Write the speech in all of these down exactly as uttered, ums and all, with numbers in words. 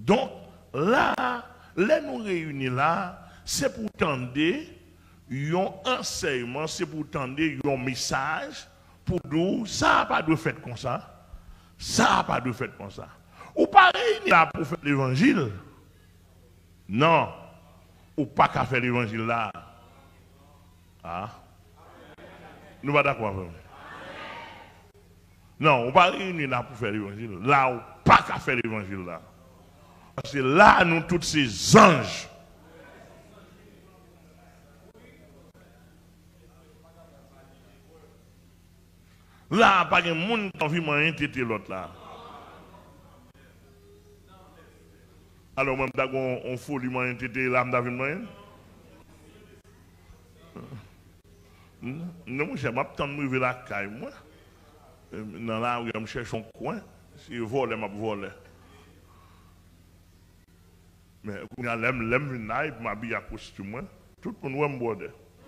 Donc, là, là nous réunis là, c'est pour tendre un enseignement, c'est pour tendre un message, pour nous, ça n'a pas de fait comme ça. Ça n'a pas de fait comme ça. Ou pas réunis là pour faire l'évangile. Non. Ou pas qu'à faire l'évangile là. Ah. Nous pas d'accord avec vous. Non, on pas réunir là pour faire l'évangile. Là, on pas qu'à faire l'évangile là. Parce que là, nous, tous ces anges. Là, pas de monde qui a envie de moyen de l'autre là. Alors, même si on folie moyen de là, on a vu moyen. Non, moi, j'aime pas me la caille, moi. Dans la rue, je cherche un coin. Si je vole, je vole. Mais quand je l'aime, l'aime, je m'habille à costume. Tout le monde va me boire.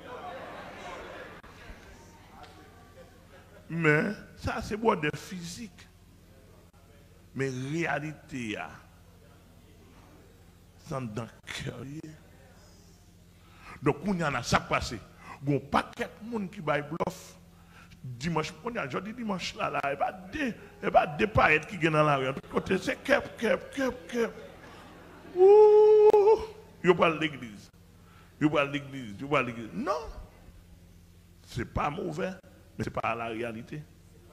Mais ça, c'est boire de physique. Mais réalité, c'est dans le cœur. Donc, on y en a ça passé. Il y a un paquet de monde qui baille bluff. Dimanche, on y a jeudi dimanche là, là, il n'y a pas de, il pas de paillettes qui viennent dans la rue. De côté, c'est kep, kep, kep, kep. Ouh! Il pas l'église. Il pas l'église. Il pas l'église. Non. Ce n'est pas mauvais, mais ce n'est pas la réalité.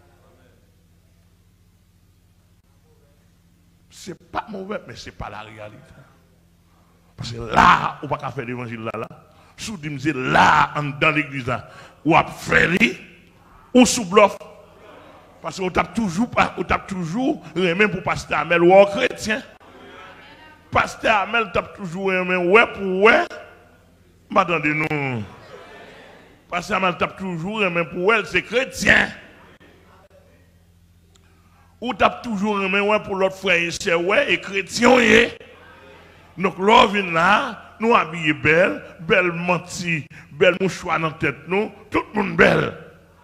Ce n'est pas mauvais, mais ce n'est pas la réalité. Parce que là, on ne peut pas faire l'évangile là, là. Sous dit là, dans l'église là, ou à faire ou sous bluff. Parce qu'on tape toujours, on tape toujours, même pour pasteur Amel ou chrétien. Pasteur Amel tape toujours, même ouais pour ouais. M'attendez nous. Pasteur Amel tape toujours, même pour ouais, c'est chrétien. Ou tape toujours, même ouais pour l'autre frère, c'est ouais, et chrétien. Donc, l'on vient là, nous habillés belle, belle menti, belle mouchoir dans la tête, nous, tout le monde belle.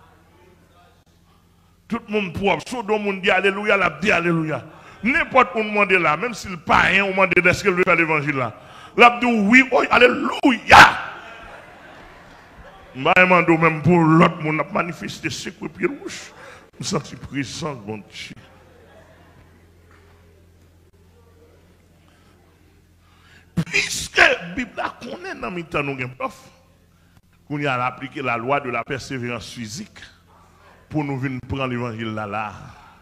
Tout le monde propre. Tout le monde dit alléluia, la dit alléluia. N'importe où on demande là, même si le païen, on demande est-ce qu'il veut faire l'évangile là. La dit oui, oh, alléluia. Je demande même pour l'autre, on a manifesté ce que pied rouge. Je sens présence, bon Dieu. Puisque la Bible connaît dans le temps, nous avons appliqué la loi de la persévérance physique pour nous venir prendre l'évangile là, là.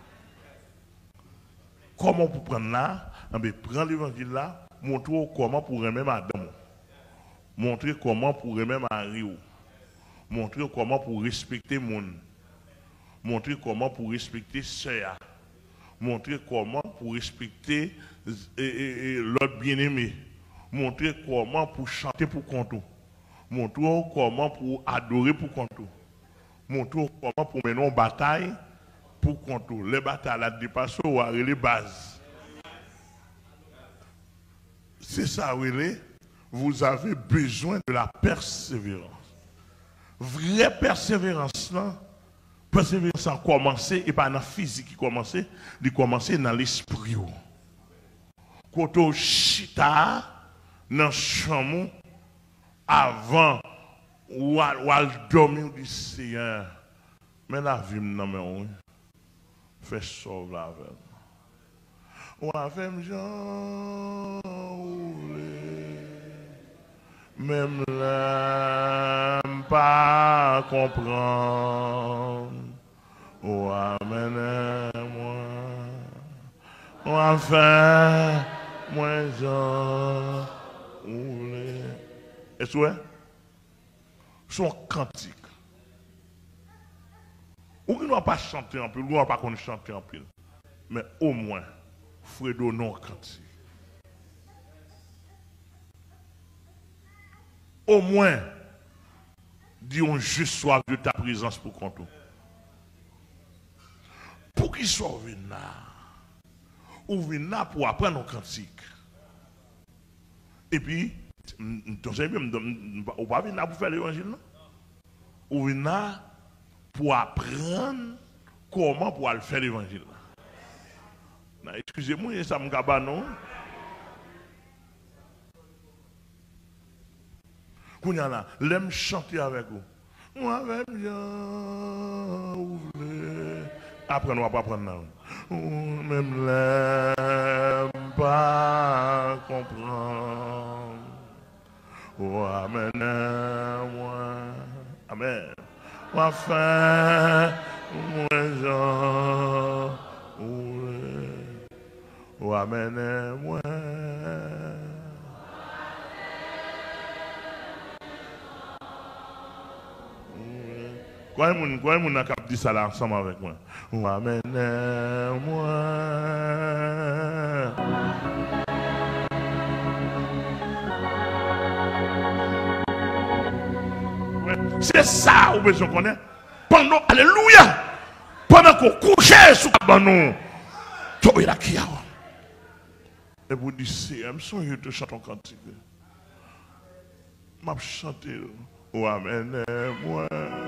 Comment pour prendre là? Prendre l'évangile là, montrer comment pour aimer madame. Montrer comment pour aimer Marie. Montrer comment pour respecter mon. Montrer comment pour respecter sœur. Montrer comment pour respecter l'autre bien-aimé. Montrer comment pour chanter pour Conto. Montrer comment pour adorer pour Conto. Montrer comment pour mener une bataille pour Conto. Les batailles là dépassent ou les bases. C'est ça, oui. Vous avez besoin de la persévérance. Vraie persévérance, là. Persévérance a commencé, et pas dans le physique qui commence, il commence dans l'esprit. Quand on chita dans le chambre, avant ou à dormir du Seigneur, mais la vie n'a pas fait sauver la vie. Ou avec Jean, même là, pas comprendre. Ou amène-moi, ou enfin, moi j'en oublie. Est-ce que son cantique, ou il ne va pas chanter en pile, ou il ne va pas chanter en pile, mais au moins, Fredo non cantique. Au moins, disons juste soif de ta présence pour compter. Pour qu'il soit venu là, ou venu là pour apprendre nos cantiques. Et puis, on ne pas venir là pour faire l'évangile, non? Ou venu là pour apprendre comment pour faire l'évangile. Excusez-moi, ça me gaba non? Qu'on y a là, l'aime chanter avec vous. Moi même bien ouvert. Après nous va pas prendre là. Même l'aime pas comprendre. Oh amen moi. Amen. Enfin moi Jean. Oh amen moi. Quoi est-ce qu'on a dit ça là ensemble avec moi? Ou amène-moi. C'est ça où besoin qu'on est. Pendant, alléluia, pendant qu'on couchait sous le banon, tu es là qui a. Et vous dites, c'est un son, je te chante un cantique. Je chante. Ou amène-moi.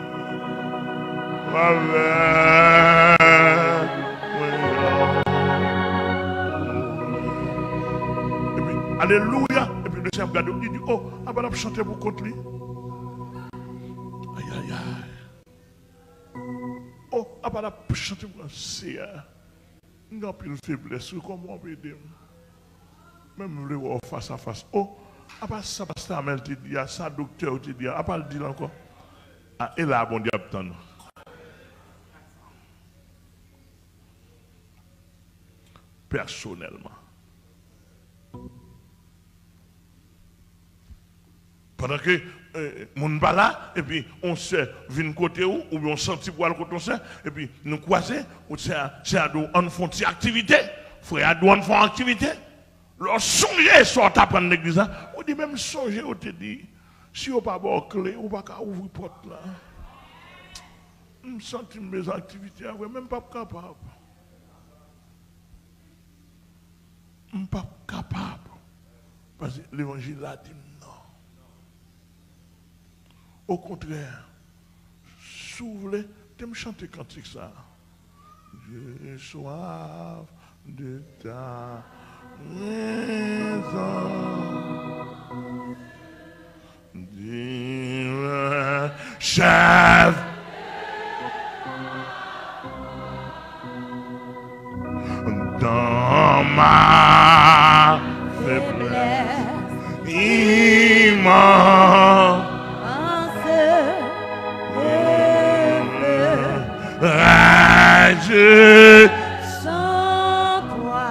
Alléluia. Et puis le Seigneur regarde, il dit, oh, ah ben, on chanter pour contre lui. Aïe, aïe, aïe. Oh, ah ben, on chanter pour c'est il n'y a plus de faiblesse, comment on peut aider. Même le voir face à face. Oh, ah ben, ça, pasteur Amel te dit, ça, docteur te dit, ah ben, le dit encore. Ah, et là, bon Dieu, attends. Personnellement. Pendant que euh, mon pas là, et puis on se vient côté où, ou on sent pour aller côté ça, et puis nous croiser, ou c'est à on fait une activité, frère, on fait une activité. Leur songer soit à prendre l'église, on dit même songer, on te dit, si on n'a pas de clé, on ne va pas ouvrir la porte là. Je sens mes activités, je ne suis même pas capable. Je ne suis pas capable. Parce que l'évangile a dit non. Au contraire, s'ouvre, tu me chanter cantique ça. J'ai soif de ta maison. Dis-le, chef. Dans ma faiblesse, immense, rage sans toi,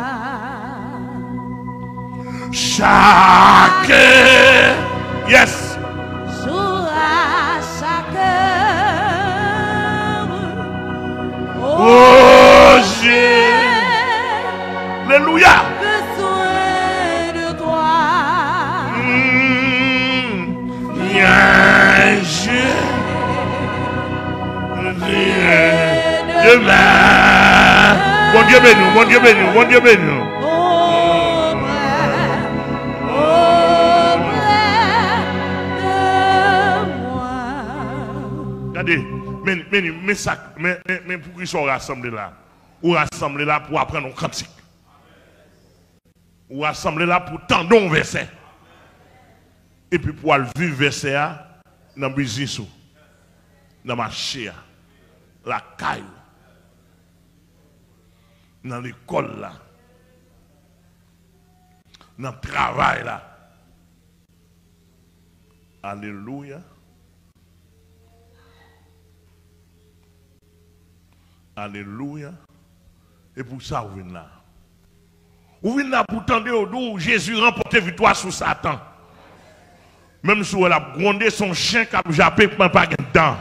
chaque yes, jour à chaque heure, oh j'ai alléluia. Besoin de toi. Mmh. Viens, je viens demain. Bon Dieu béni, bon Dieu béni, bon Dieu béni. Regardez, mais, mais, mais, ça, mais, mais, mais pour qu'ils soient rassemblés là, ou rassemblés là pour apprendre un cantique. Ou rassembler là pour tendre un verset. Et puis pour vivre verset dans le business, dans le marché, la caille, dans l'école là, dans le travail là. Alléluia. Alléluia. Et pour ça, vous venez là. Vous venez là pour tendre d'où Jésus remporte victoire sur Satan. Même si elle a grondé son chien qui a jappé pour ne pas gagner dedans.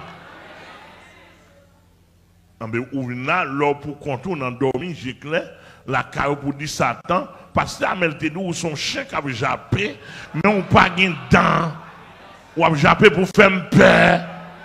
Vous venez là, là pour contourner dans dormir, j'ai clair, la caille pour dire Satan, parce que Amel te dit son chien qui a jappé, mais on pas gagner dedans. Ou a jappé pour faire peur.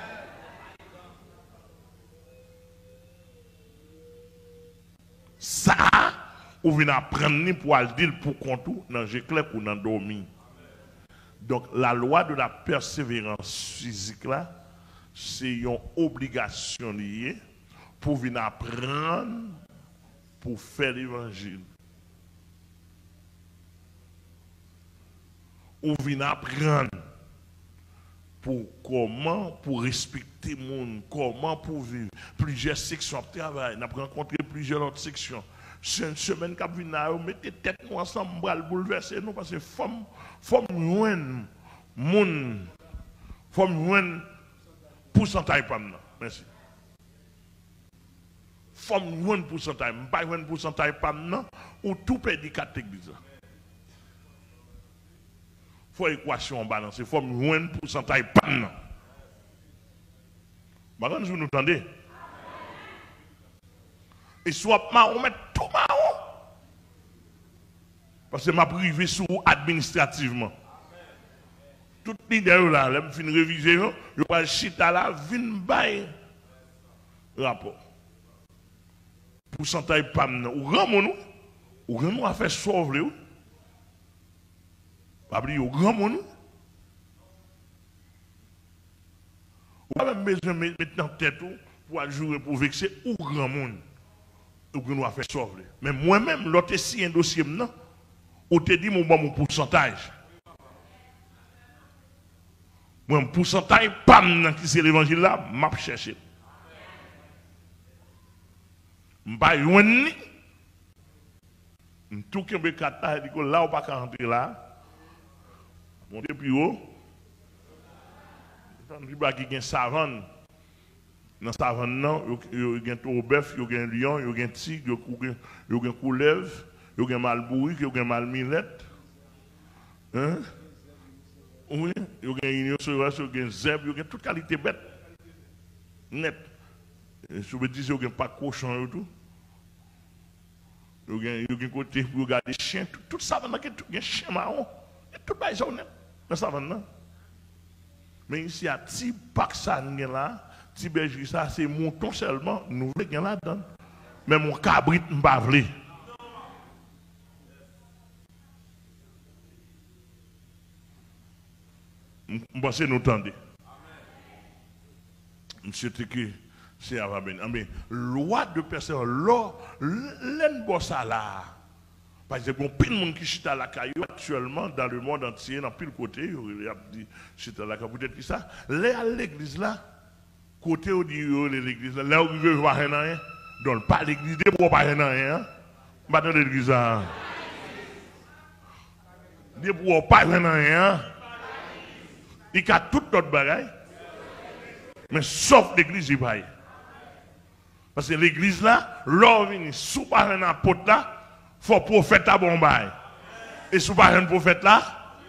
Ça, ou venez apprendre pour aller dire pour contour dans l'éclair pour dans dormir. Donc la loi de la persévérance physique là, c'est une obligation liée pour venir apprendre pour faire l'évangile. Ou venir apprendre pour comment pour respecter le monde, comment pour vivre. Plusieurs sections de travail, nous avons rencontré plusieurs autres sections. C'est une semaine qui a vu, mettez tête nous ensemble, on va bouleverser nous parce que femme, femme loin, monde, femme loin, pourcentage pas maintenant. Merci. Femme loin pourcentage, pas loin pourcentage pas maintenant, ou tout perdit quatre églises. Faut équation en balance, il faut moins pourcentage pas non. Maintenant, vous nous entendez? Et soit marron, met tout marron. Parce que m'a privé sur administrativement. Tout leader là, là, fin réviser, je vais chita là, vin bay rapport. Pourcentage pas non. Ou grand mon nous, ou grand nous a fait sauver ou. Pas oublier au grand monde. Ou pas même besoin de mettre dans tête pour jouer pour vexer au grand monde. Ou que nous a fait sauver. Mais moi-même, l'autre si un dossier maintenant, on te dit mon bon mon pourcentage. Moi, mon pourcentage, pam, qui c'est l'évangile là, m'a cherché. M'pa youni. Tout qui me kata, dit que là, on pas rentrer là. Monter plus haut. Il y a une savane. Dans la savane, il y a un taureau bœuf, il y a un lion, il y a un tigre, il y a un couleuvre, il y a un malbouri, il y a un malmilette. Hein? Oui, il y a un rhinocéros, il y a un zèbre, il y a toute qualité bête. Net. Si vous me dites qu'il n'y a pas de cochon et tout. Il y a un côté pour regarder les chiens. Tout ça, il y a un chien marron. Tout le monde est honnête. Mais ça va non. Mais ici, à petit pack ça là, petit bergerie ça, c'est mouton seulement, nous voulons là-dedans. Mais mon cabrit ne pas vle. Je pense que nous entendez. Monsieur Tiki, c'est à ben. Mais loi de personne, l'or, l'en ça là. Parce que bon, pile de monde qui chita la caillou actuellement dans le monde entier, dans pile côté, il y a dit chita la caillou, peut-être que ça. Là, à l'église là, côté où dit l'église là, là où il veut voir rien, donc pas l'église, des pour pas rien, pas dans l'église là. Des pour pas rien, il y a tout notre bagaille, mais sauf l'église, il va. Parce que l'église là, l'or vient sous par un apôtre là, il faut prophète à Bombay. Et si vous n'avez pas un prophète là,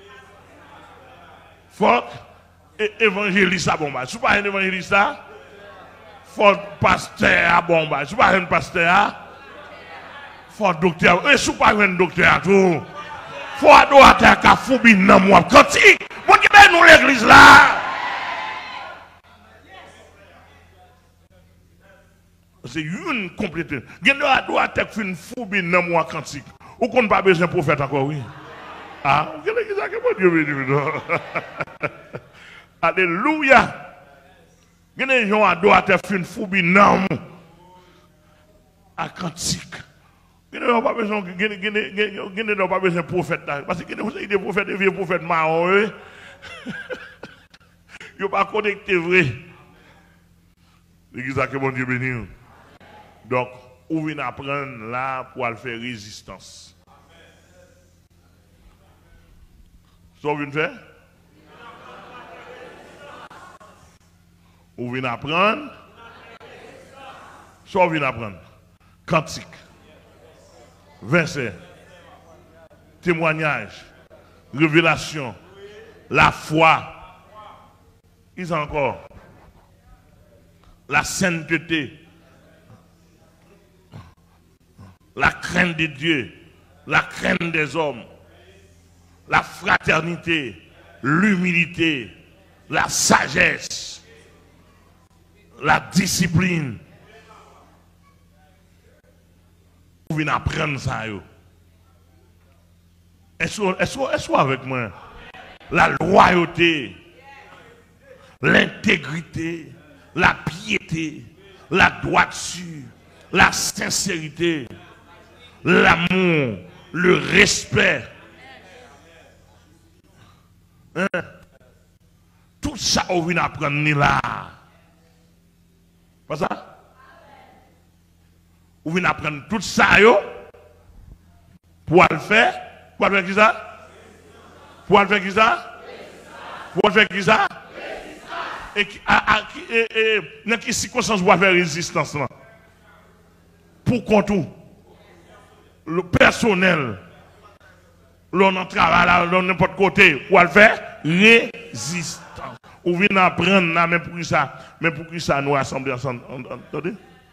il faut évangéliste à Bombay. Si vous n'avez pas un évangéliste là, il faut pasteur à Bombay. Si vous n'avez pas un pasteur, il faut docteur. Et si vous n'avez pas un docteur, il faut adorateur à Foubi dans moi. Quand il nous l'église là, c'est une complète. Il y a des adorateurs qui font Foubi dans moi cantique. Ou qu'on n'a pas besoin de prophète encore, oui. Ah, vous avez dit que mon Dieu béni. Alléluia. Il y a des gens adorateurs qui font Foubi dans moi. À cantique. Il n'y a pas besoin de prophète. Parce qu'il y a des prophètes, des vieux prophètes marrons. Ils ne sont pas connectés vrai. L'église que mon Dieu béni. Donc, on vient apprendre là pour faire résistance. Ça, on vient faire? On vient apprendre. Ça, on vient apprendre. Cantique. Verset. Témoignage. Révélation. La foi. Ils ont encore. La sainteté. La crainte de Dieu, la crainte des hommes, la fraternité, l'humilité, la sagesse, la discipline. Vous venez apprendre ça. Est-ce avec moi? La loyauté, l'intégrité, la piété, la droiture, la sincérité, l'amour, le respect. Hein? Tout ça, on vient apprendre là. Pas ça? On vient apprendre tout ça, yo, pour le faire. Pour le faire qui ça? Pour le faire qui ça? Pour le faire qui ça? Et qui, à, à, et, et, dans quelles circonstances vous faire résistance là? Pour contour, le personnel, l'on en travaille là, l'on n'importe côté, pour le faire résistance. On vient apprendre là, mais pour qui ça? Mais pour qui ça nous rassembler ensemble? Entendez?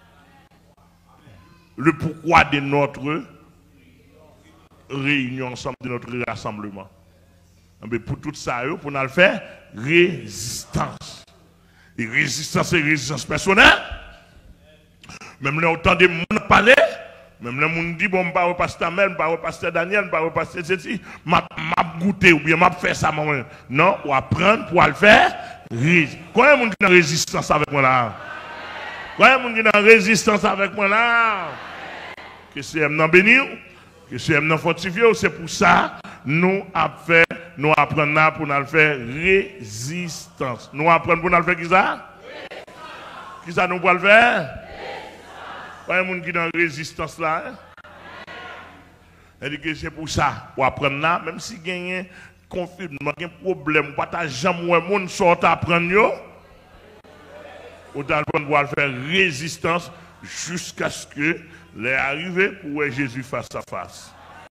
Le pourquoi de notre réunion ensemble, de notre rassemblement. Mais pour tout ça, pour nous le faire, résistance. Et résistance et résistance personnelle. Même là, autant de monde parler, même là, on dit, bon, je ne vais pas pasteur Mel, je ne vais pas pasteur Daniel, je ne vais pas pasteur Ceci, je vais goûter ou bien je vais faire ça. Non, on va apprendre pour le faire. Combien de monde qui est en résistance avec moi là? Combien de monde qui est en résistance avec moi là? Que c'est M béni, que c'est M fortifié, c'est pour ça nous avons fait, nous apprenons pour nous faire résistance. Nous apprenons pour nous faire qui ça? Qui ça nous va le faire? Pas un monde qui est dans la résistance là. Elle dit que c'est pour ça. Pour apprendre là, même si il y a un conflit, un problème, pas ta jambe ou un monde sort à apprendre, autant pour faire résistance jusqu'à ce que les arrivées pour Jésus face à face.